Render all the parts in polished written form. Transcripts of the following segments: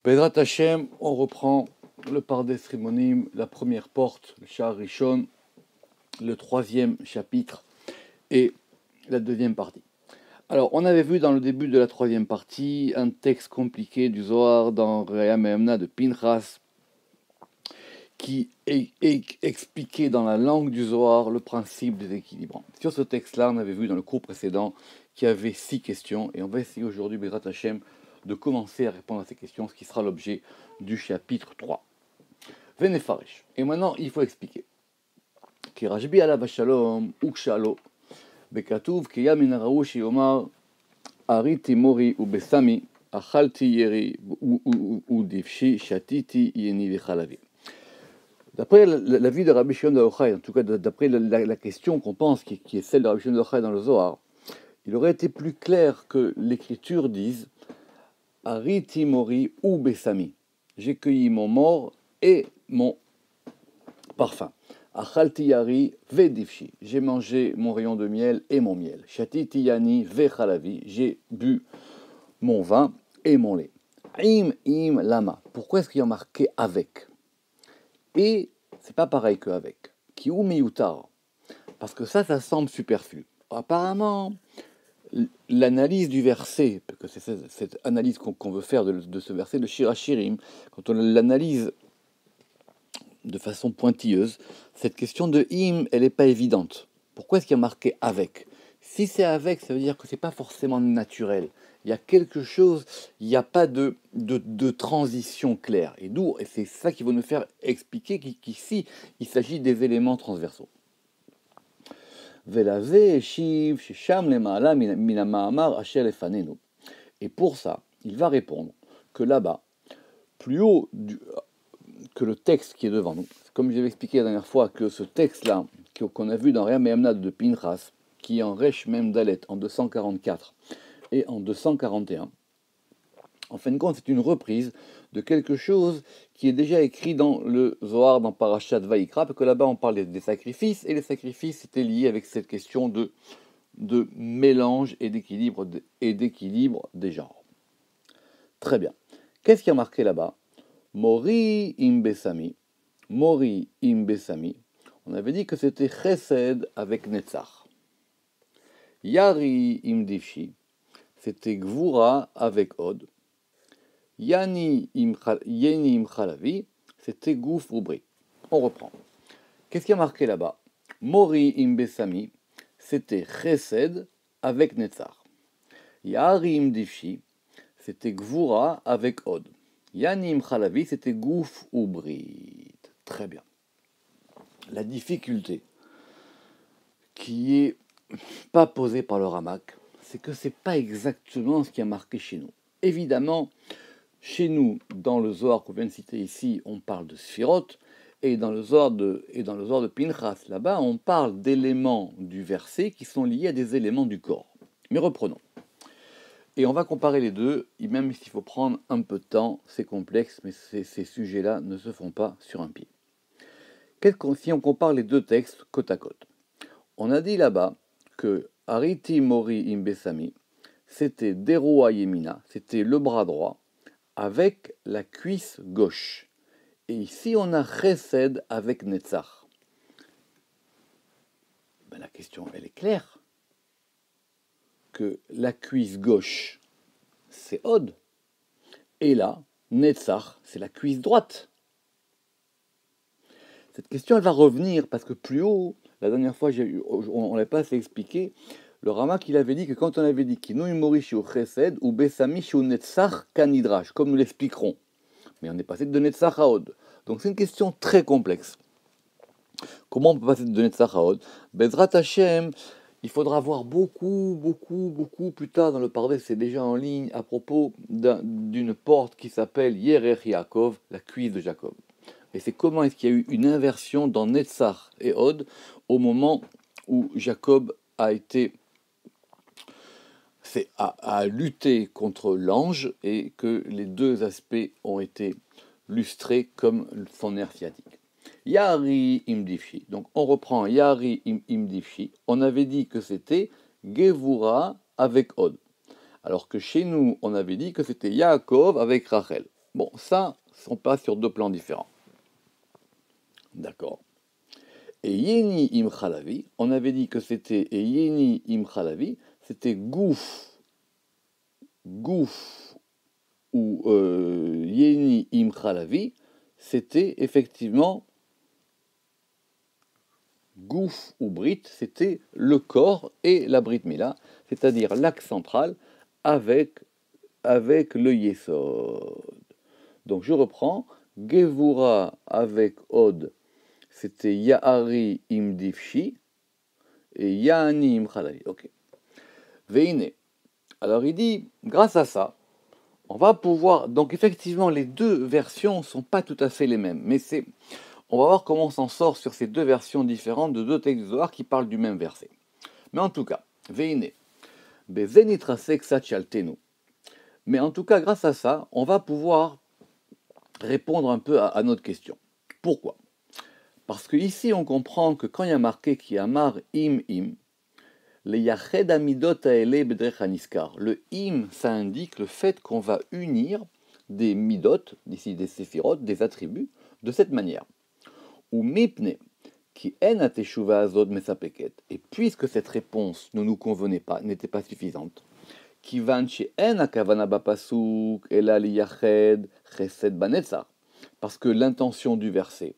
Bezrat Hashem, on reprend le Pardes Rimonim, la première porte, le Sha'ar Rishon, le troisième chapitre et la deuxième partie. Alors, on avait vu dans le début de la troisième partie un texte compliqué du Zohar dans Re'ah Me'amna de Pinchas qui expliquait dans la langue du Zohar le principe des équilibrants. Sur ce texte-là, on avait vu dans le cours précédent qu'il y avait 6 questions et on va essayer aujourd'hui, Bezrat Hashem, de commencer à répondre à ces questions, ce qui sera l'objet du chapitre 3. Venefarish. Et maintenant, il faut expliquer. Ki Rashbi alav shalom ukshalo bekatuv ki yam min haraou sheyomar ariti mori ubesami achalti yeri udivshi shatiti yeni vechalavi. D'après la vie de Rabbi Shimon bar Yochai, en tout cas d'après la question qu'on pense qui est celle de Rabbi Shimon bar Yochai dans le Zohar, il aurait été plus clair que l'écriture dise Ariti mori ou besami. J'ai cueilli mon mort et mon parfum. Achalti yari vedivshi. J'ai mangé mon rayon de miel et mon miel. Shatiti yani vechalavi. J'ai bu mon vin et mon lait. Im lama. Pourquoi est-ce qu'il y a marqué avec? Et c'est pas pareil que avec. Ki ou miyutar. Parce que ça semble superflu. Apparemment, l'analyse du verset, parce que c'est cette analyse qu'on veut faire de ce verset de Shir HaShirim, quand on l'analyse de façon pointilleuse, cette question de im, elle n'est pas évidente. Pourquoi est-ce qu'il y a marqué avec? Si c'est avec, ça veut dire que ce n'est pas forcément naturel. Il y a quelque chose, il n'y a pas de transition claire. Et c'est ça qui va nous faire expliquer qu'ici, il s'agit des éléments transversaux. Et pour ça, il va répondre que là-bas, plus haut que le texte qui est devant nous, comme je l'avais expliqué la dernière fois, que ce texte-là, qu'on a vu dans Re'ah Me'amna de Pinchas, qui est en Resh Mem Dalet en 244 et en 241, en fin de compte, c'est une reprise de quelque chose qui est déjà écrit dans le Zohar, dans Parashat Vayikra, parce que là-bas on parle des sacrifices, et les sacrifices étaient liés avec cette question de mélange et d'équilibre des genres. Très bien. Qu'est-ce qui a marqué là-bas? Mori im besami. Mori im besami. On avait dit que c'était chesed avec netzach. Yari im divshi. C'était gvura avec od. Yeni im chalavi, c'était gouf ou bri. On reprend. Qu'est-ce qui a marqué là-bas? Mori im besami, c'était chesed avec netzar. Yari im divshi, c'était gvura avec od. Yani im chalavi, c'était gouf ou bri. Très bien. La difficulté qui est pas posée par le Ramak, c'est que c'est pas exactement ce qui a marqué chez nous. Évidemment, chez nous, dans le Zohar qu'on vient de citer ici, on parle de Sphirot, et dans le Zohar de Pinchas, là-bas, on parle d'éléments du verset qui sont liés à des éléments du corps. Mais reprenons. Et on va comparer les deux, et même s'il faut prendre un peu de temps, c'est complexe, mais ces sujets-là ne se font pas sur un pied. Si on compare les deux textes côte à côte, on a dit là-bas que Ariti Mori Imbesami, c'était Deroa Yemina, c'était le bras droit, avec la cuisse gauche. Et ici, on a chesed avec netzach. La question, elle est claire. Que la cuisse gauche, c'est od. Et là, netzach, c'est la cuisse droite. Cette question, elle va revenir, parce que plus haut, la dernière fois, on ne l'a pas assez expliqué, le Ramak, il avait dit que quand on avait dit Kinu Morishi ou Chesed ou Besami ou Netzach Kanidrash, comme nous l'expliquerons. Mais on est passé de Netzach à Od. Donc c'est une question très complexe. Comment on peut passer de Netzach à Od? Bezrat Hashem, il faudra voir beaucoup plus tard dans le Pardes, c'est déjà en ligne, à propos d'une porte qui s'appelle Yerech Yaakov, la cuisse de Jacob. Et c'est comment est-ce qu'il y a eu une inversion dans Netzach et Od au moment où Jacob a lutté contre l'ange et que les deux aspects ont été lustrés comme son nerf sciatique. Yari imdifshi. Donc on reprend Yari imdifshi. On avait dit que c'était Gevura avec Od. Alors que chez nous, on avait dit que c'était Yaakov avec Rachel. Bon, ça, on passe sur deux plans différents. D'accord. Et Yeni im Chalavi, on avait dit que c'était et Yeni im Chalavi, c'était Gouf ou Yeni im Chalavi, c'était effectivement Gouf ou Brit, c'était le corps et la Brit Mila, c'est-à-dire l'axe central avec le Yesod. Donc je reprends, Gevura avec Od, c'était Yahari im Divshi et Yahani im Chalavi. Ok. Veine. Alors il dit, grâce à ça, on va pouvoir. Donc effectivement, les deux versions ne sont pas tout à fait les mêmes, mais on va voir comment on s'en sort sur ces deux versions différentes de deux textes du Zohar qui parlent du même verset. Mais en tout cas, Veine. Bezenitrasek Sachaltenu. Mais en tout cas, grâce à ça, on va pouvoir répondre un peu à notre question. Pourquoi? Parce qu'ici, on comprend que quand il y a marqué qui amar im, le yached amidot aele bedrech haniskar. Le im, ça indique le fait qu'on va unir des midot, ici des séphirot, des attributs, de cette manière. Ou mipne, qui en ateshuva azod mesapeket. Et puisque cette réponse ne nous convenait pas, n'était pas suffisante, qui van chez en akavana bapasuk ela liyached chesed banetzar. Parce que l'intention du verset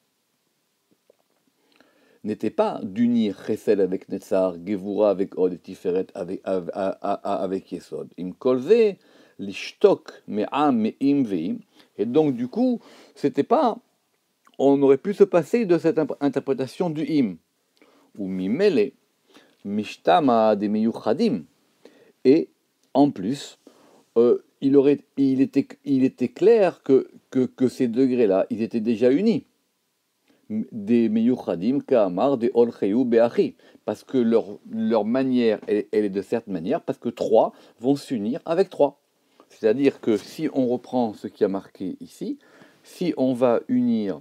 n'était pas d'unir Chesed avec Netzar, Gevura avec Od et Tiferet avec Yesod. Im kolze, l'ishtok me'am me'im ve'im. Et donc du coup, c'était pas, on aurait pu se passer de cette interprétation du im. Ou mimele, mishtama de meyuchadim. Et en plus, il était clair que ces degrés-là, ils étaient déjà unis. Des meyuchadim ka'amar de olcheyu be'achi, parce que leur manière, elle est de cette manière, parce que trois vont s'unir avec trois. C'est-à-dire que si on reprend ce qui a marqué ici, si on va unir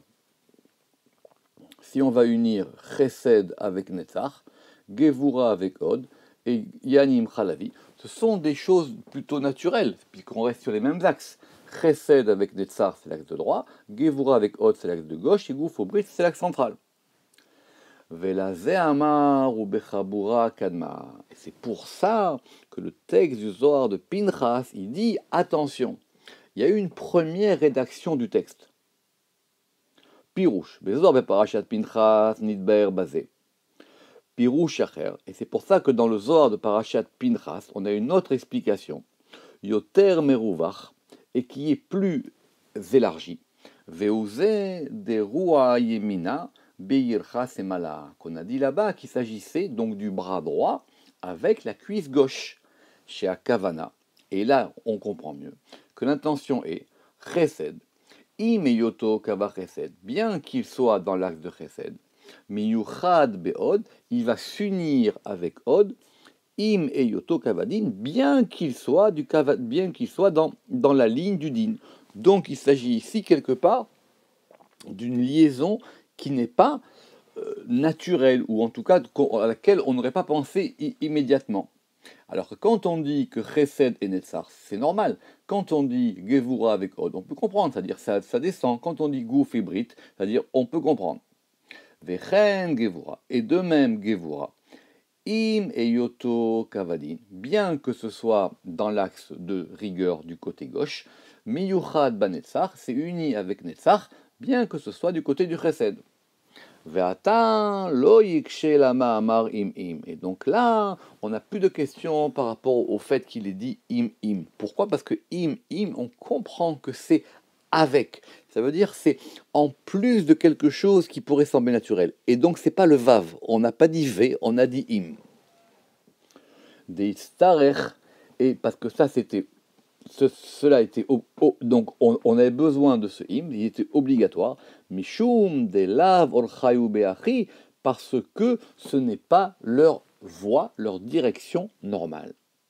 Chesed avec Netzach, Gevura avec Od et Yanim Chalavi, ce sont des choses plutôt naturelles, puisqu'on reste sur les mêmes axes. Chesed avec Netzar, c'est l'axe de droit, Gevura avec Od, c'est l'axe de gauche, et Gouf Brit, c'est l'axe central. Velaze Amar ou Bechabura Kadma. Et c'est pour ça que le texte du Zohar de Pinchas, il dit attention, il y a eu une première rédaction du texte. Pirouche, Bezohar Beparashat Pinchas, Nidber Bazé. Pirouche Acher. Et c'est pour ça que dans le Zohar de Parashat Pinchas, on a une autre explication. Yoter Meruvach, et qui est plus élargi. Veuze de Rua Yemina Beircha Semala. Qu'on a dit là-bas qu'il s'agissait donc du bras droit avec la cuisse gauche chez Akavana. Et là, on comprend mieux que l'intention est Chesed, Imeyoto Kava Chesed, bien qu'il soit dans l'axe de Chesed, Miyuchad Beod, il va s'unir avec Od. Im et Yoto Kavadin, bien qu'il soit dans la ligne du din. Donc il s'agit ici quelque part d'une liaison qui n'est pas naturelle, ou en tout cas à laquelle on n'aurait pas pensé immédiatement. Alors que quand on dit que Chesed et Netzar, c'est normal. Quand on dit Gevura avec Od, on peut comprendre, c'est-à-dire ça descend. Quand on dit Gouf et Brit, c'est-à-dire on peut comprendre. Vechen Gevura, et de même Gevura. Im et Yoto Kavadin, bien que ce soit dans l'axe de rigueur du côté gauche, Miyuchad Banetzach, c'est uni avec Netzach, bien que ce soit du côté du Chesed. Ve'atan lo yikshe lama amar im im. Et donc là, on n'a plus de questions par rapport au fait qu'il est dit im im. Pourquoi? Parce que im im, on comprend que c'est avec. Ça veut dire c'est en plus de quelque chose qui pourrait sembler naturel. Et donc c'est pas le vav. On n'a pas dit v, on a dit im. Des starech, et parce que ça c'était cela était donc on avait besoin de ce im, il était obligatoire. Mishum de lav orchayu beachi, parce que ce n'est pas leur voie, leur direction normale.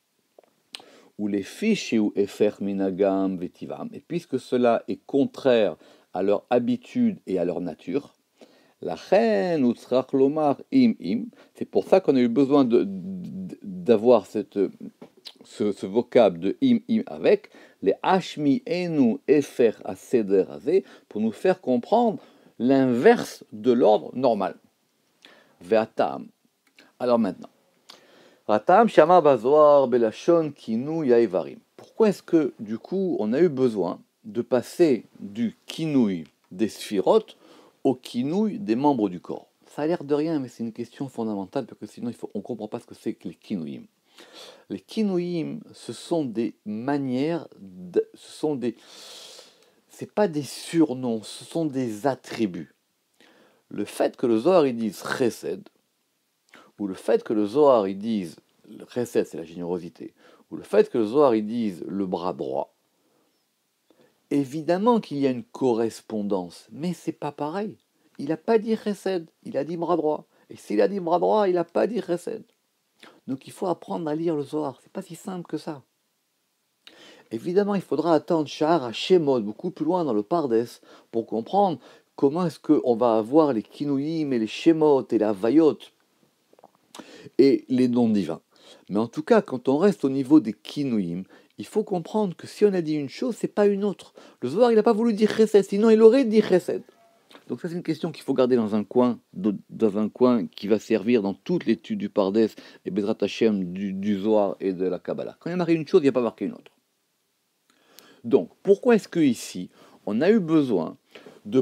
Ou les fiches ou efer minagam vetivam, et puisque cela est contraire à leur habitude et à leur nature, la chen ou tzrach lomar im im, c'est pour ça qu'on a eu besoin d'avoir ce vocable de im avec, les hashmi enu efer aseder azé, pour nous faire comprendre l'inverse de l'ordre normal. Ve'atam. Alors maintenant, Atam shama bazoar belashon kinu yaevarim. Pourquoi est-ce que, du coup, on a eu besoin de passer du kinouï des sphirotes au kinouï des membres du corps? Ça a l'air de rien, mais c'est une question fondamentale, parce que sinon on ne comprend pas ce que c'est que les kinouïm. Les kinouïm, ce sont des manières, c'est pas des surnoms, ce sont des attributs. Le fait que le Zohar il dise chesed, ou le fait que le Zohar il dise, le chesed c'est la générosité, ou le fait que le Zohar il dise le bras droit, évidemment qu'il y a une correspondance, mais c'est pas pareil. Il n'a pas dit chesed, il a dit bras droit. Et s'il a dit bras droit, il n'a pas dit chesed. Donc il faut apprendre à lire le Zohar, c'est pas si simple que ça. Évidemment, il faudra attendre Shahar à Shemot, beaucoup plus loin dans le Pardes, pour comprendre comment est-ce qu'on va avoir les Kinouïm et les Shemot et la Vayot et les noms divins. Mais en tout cas, quand on reste au niveau des Kinouïm, il faut comprendre que si on a dit une chose, c'est pas une autre. Le Zohar, il n'a pas voulu dire Chesed, sinon il aurait dit Chesed. Donc ça, c'est une question qu'il faut garder dans un coin qui va servir dans toute l'étude du Pardes et Bezrat Hashem du Zohar et de la Kabbalah. Quand il y a marqué une chose, il n'y a pas marqué une autre. Donc, pourquoi est-ce que ici, on a eu besoin de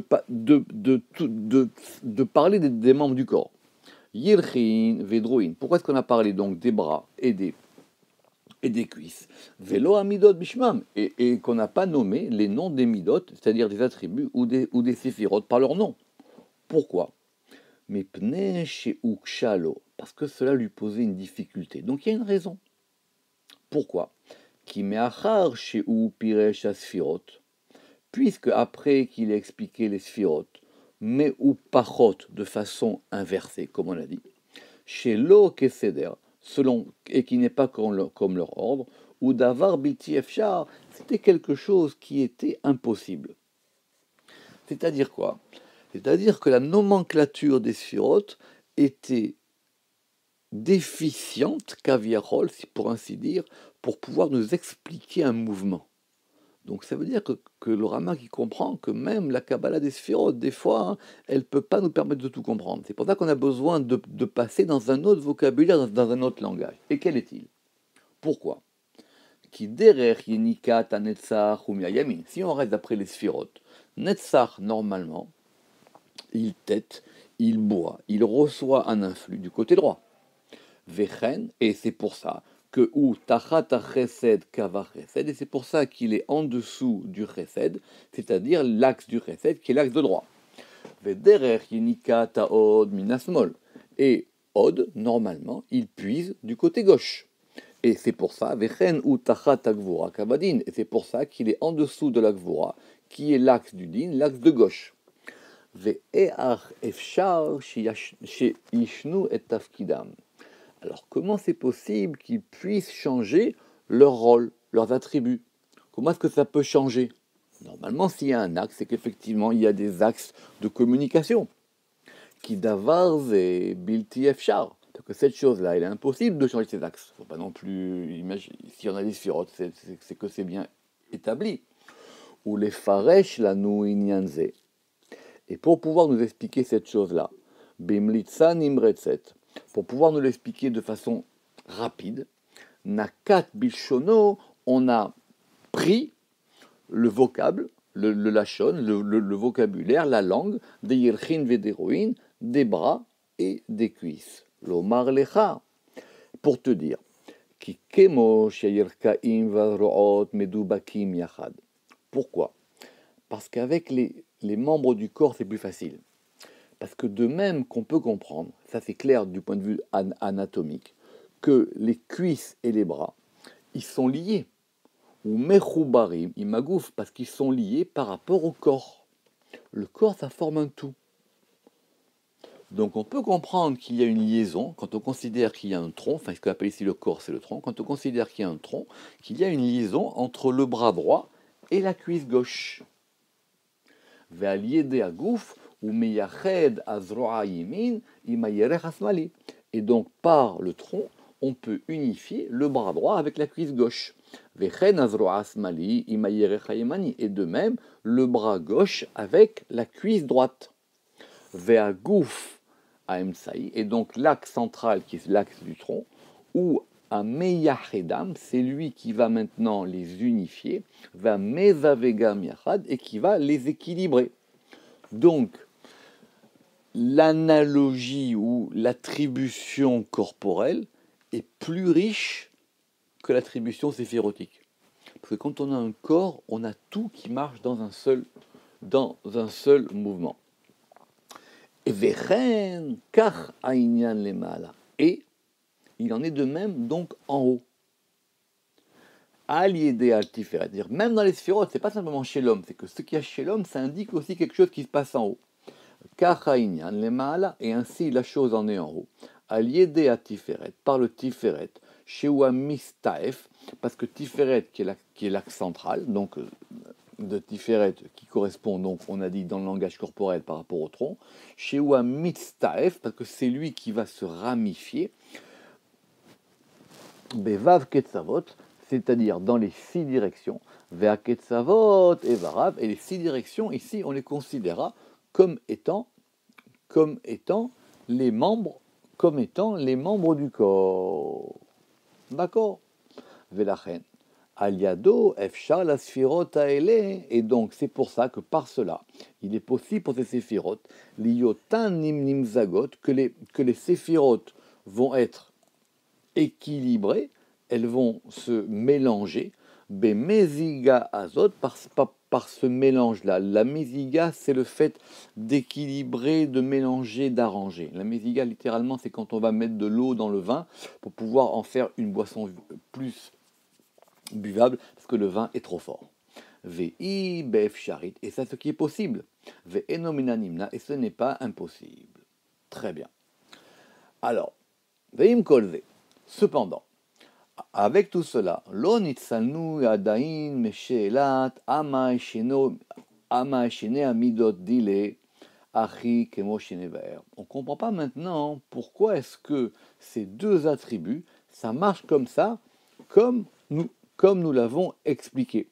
parler des membres du corps? Yirchin, Vedroin. Pourquoi est-ce qu'on a parlé donc des bras et des cuisses? Velo amidot bishmam. Et qu'on n'a pas nommé les noms des midot, c'est-à-dire des attributs ou des séphirotes par leur nom. Pourquoi? Mais pne chez ukshalo. Parce que cela lui posait une difficulté. Donc il y a une raison. Pourquoi? Qui me'achar chez ou piresh asphirot. Puisque après qu'il ait expliqué les sphirotes, mais ou pachot de façon inversée, comme on l'a dit, chez lo keseder, selon, et qui n'est pas comme leur ordre, ou davar bilti efshar, c'était quelque chose qui était impossible. C'est-à-dire quoi? C'est-à-dire que la nomenclature des sphirotes était déficiente, caviarol, pour ainsi dire, pour pouvoir nous expliquer un mouvement. Donc ça veut dire que le Rama qui comprend que même la Kabbalah des sphirotes, des fois, elle ne peut pas nous permettre de tout comprendre. C'est pour ça qu'on a besoin de passer dans un autre vocabulaire, dans un autre langage. Et quel est-il? Pourquoi? Qui derrière Yenika Tanetzach ou Yamin. Si on reste d'après les sphirotes, Netzach, normalement, il tête, il boit, il reçoit un influx du côté droit. Vechen, et c'est pour ça que ou tachat chesed kava chesed, et c'est pour ça qu'il est en dessous du chesed, c'est-à-dire l'axe du chesed qui est l'axe de droit. Vederer yenika taod minasmol, et od normalement il puise du côté gauche. Et c'est pour ça vechen ou tachat agvura kavadin, et c'est pour ça qu'il est en dessous de l'agvura qui est l'axe du din, l'axe de gauche. Ve'each efshar sheyishnu et tafkidam. Alors comment c'est possible qu'ils puissent changer leur rôle, leurs attributs? Comment est-ce que ça peut changer? Normalement, s'il y a un axe, c'est qu'effectivement, il y a des axes de communication. Qui davar et bilti efshar. Donc cette chose-là, il est impossible de changer ces axes. Il ne faut pas non plus imaginer, si on a des sphirotes, c'est que c'est bien établi. Ou les faresh la inyanze. Et pour pouvoir nous expliquer cette chose-là, bimlitsa nimretzet, pour pouvoir nous l'expliquer de façon rapide, Nakat Bilshono, on a pris le vocable, le lachon, le vocabulaire, la langue, des yirchin vederoin, des bras et des cuisses. L'omar lecha, pour te dire, ki kemo sheyirkaim varoot medubakim yachad. Pourquoi? Parce qu'avec les membres du corps, c'est plus facile. Parce que de même qu'on peut comprendre, ça c'est clair du point de vue anatomique, que les cuisses et les bras, ils sont liés. Ou mechoubarim, ils magoufent parce qu'ils sont liés par rapport au corps. Le corps, ça forme un tout. Donc on peut comprendre qu'il y a une liaison, quand on considère qu'il y a un tronc, enfin ce qu'on appelle ici le corps, c'est le tronc, quand on considère qu'il y a un tronc, qu'il y a une liaison entre le bras droit et la cuisse gauche. Ve'aliede agouf, et donc, par le tronc, on peut unifier le bras droit avec la cuisse gauche. Et de même, le bras gauche avec la cuisse droite. Et donc l'axe central, qui est l'axe du tronc, ou un meyachedam, c'est lui qui va maintenant les unifier, va mezavegam yachad, et qui va les équilibrer. Donc, l'analogie ou l'attribution corporelle est plus riche que l'attribution séphirotique. Parce que quand on a un corps, on a tout qui marche dans un seul mouvement. Et il en est de même donc en haut. C'est-à-dire même dans les sphérotes, c'est pas simplement chez l'homme, c'est que ce qu'il y a chez l'homme, ça indique aussi quelque chose qui se passe en haut. Et ainsi la chose en est en haut. Par le tiferet, Shewa Mistaef, parce que tiferet qui est l'axe central, donc de tiferet qui correspond donc, on a dit dans le langage corporel par rapport au tronc, Shewa Mistaef, parce que c'est lui qui va se ramifier, Bevav Ketzavot, c'est-à-dire dans les 6 directions, Vea Ketzavot et Varav, et les 6 directions, ici, on les considérera comme étant les membres du corps. D'accord? Velachen. Aliado, Efshar, la sphirot aele, et donc c'est pour ça que par cela, il est possible pour ces séphirotes, l'iotan nim zagot, que les séphirotes vont être équilibrées, elles vont se mélanger, bemeziga azot, par ce mélange-là. La méziga, c'est le fait d'équilibrer, de mélanger, d'arranger. La méziga, littéralement, c'est quand on va mettre de l'eau dans le vin pour pouvoir en faire une boisson plus buvable, parce que le vin est trop fort. Ve'i bef charit, et c'est ce qui est possible. Ve'enomina nimna, et ce n'est pas impossible. Très bien. Alors, ve'im kolze. Cependant, avec tout cela, lo nitzalnu adain meshelat ama eshene amidot dile achi kemo shenevaer. On ne comprend pas maintenant pourquoi est-ce que ces deux attributs, ça marche comme ça, comme nous l'avons expliqué.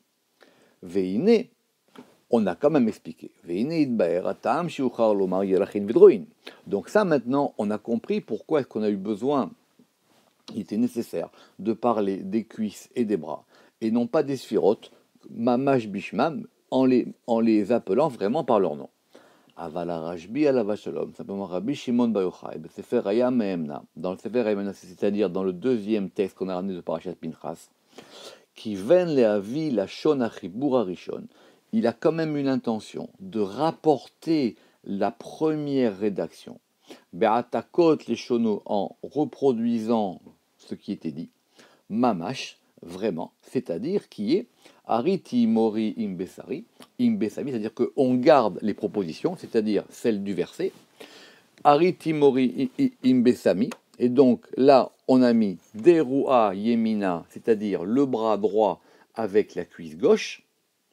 Veine, on a quand même expliqué. Veine idbaer atam shiuchar lomar yerachin vedroin. Donc ça maintenant, on a compris pourquoi est-ce qu'on a eu besoin. Il était nécessaire de parler des cuisses et des bras, et non pas des sphirotes, mamash bishmam, en les appelant vraiment par leur nom. Avala Rashbi alava shalom, simplement Rabbi Shimon bar Yochai, Sefer Haya Mehemna, dans le Sefer Haya Mehemna, c'est-à-dire dans le deuxième texte qu'on a ramené de Parashat Pinchas, qui ven lehavi la shon achibur harishon, il a quand même une intention de rapporter la première rédaction. Be'atakot les shono, en reproduisant ce qui était dit, mamash, vraiment, c'est-à-dire qui est ariti mori imbesari, c'est-à-dire qu'on garde les propositions, c'est-à-dire celles du verset, ariti mori imbesami, et donc là on a mis derua yemina, c'est-à-dire le bras droit avec la cuisse gauche,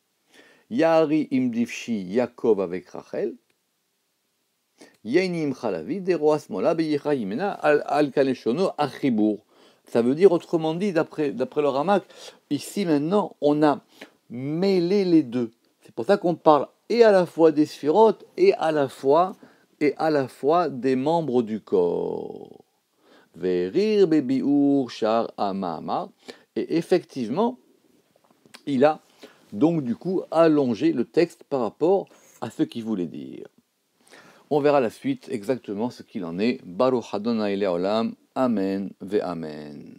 yari imdivshi Yaakov avec Rachel, Yainim Chalavi, Deroas Mola, Beyicha Yimena, Al Kaleshono, Achibur. Ça veut dire, autrement dit, d'après le Ramak, ici maintenant, on a mêlé les deux. C'est pour ça qu'on parle et à la fois des sphirotes et à la fois des membres du corps. Verir Bebiur Shar Amama. Et effectivement, il a donc du coup allongé le texte par rapport à ce qu'il voulait dire. On verra la suite exactement ce qu'il en est. Baruch Adonai Leolam. Amen ve Amen.